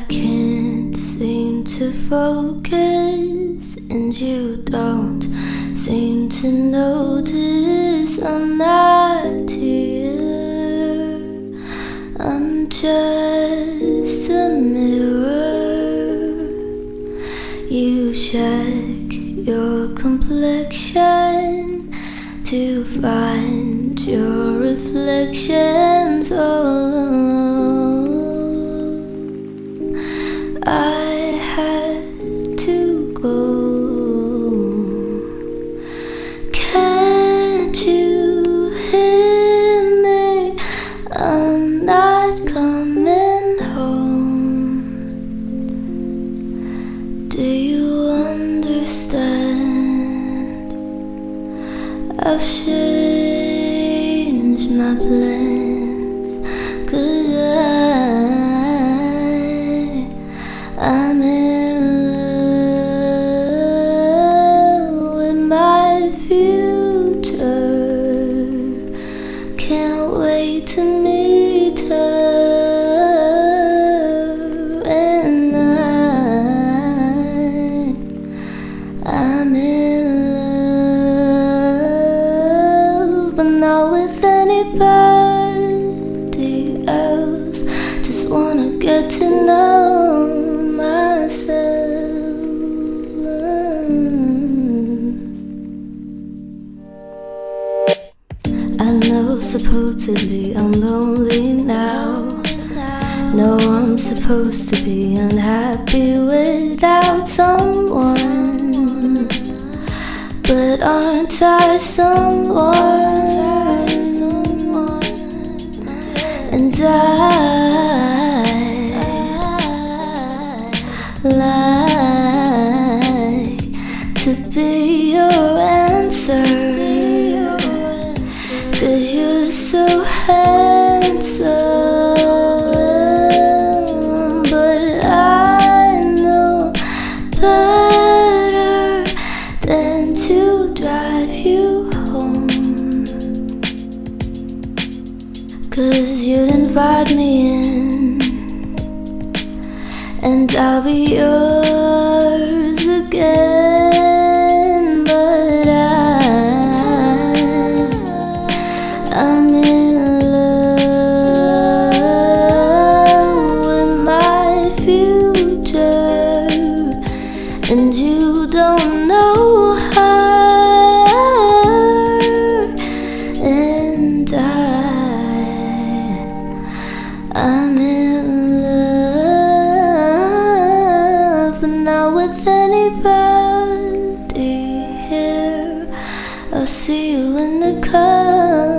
I can't seem to focus, and you don't seem to notice I'm not here. I'm just a mirror. You check your complexion to find your reflections all alone. I had to go. Can't you hear me? I'm not coming home. Do you understand? I've changed my plans, 'cause I'm in love with my future. Can't wait to meet her, and I'm in love, but not with anybody else. Just wanna get to know myself. I know supposedly I'm lonely now. Know I'm supposed to be unhappy without someone, but aren't I someone? And like to be your answer, 'cause you're so handsome. But I know better than to drive you home, 'cause you'd invite me in, and I'll be yours again. But I'm in love with my future, and you don't know her, and I'm in love, but not with anybody here. I'll see you in the car.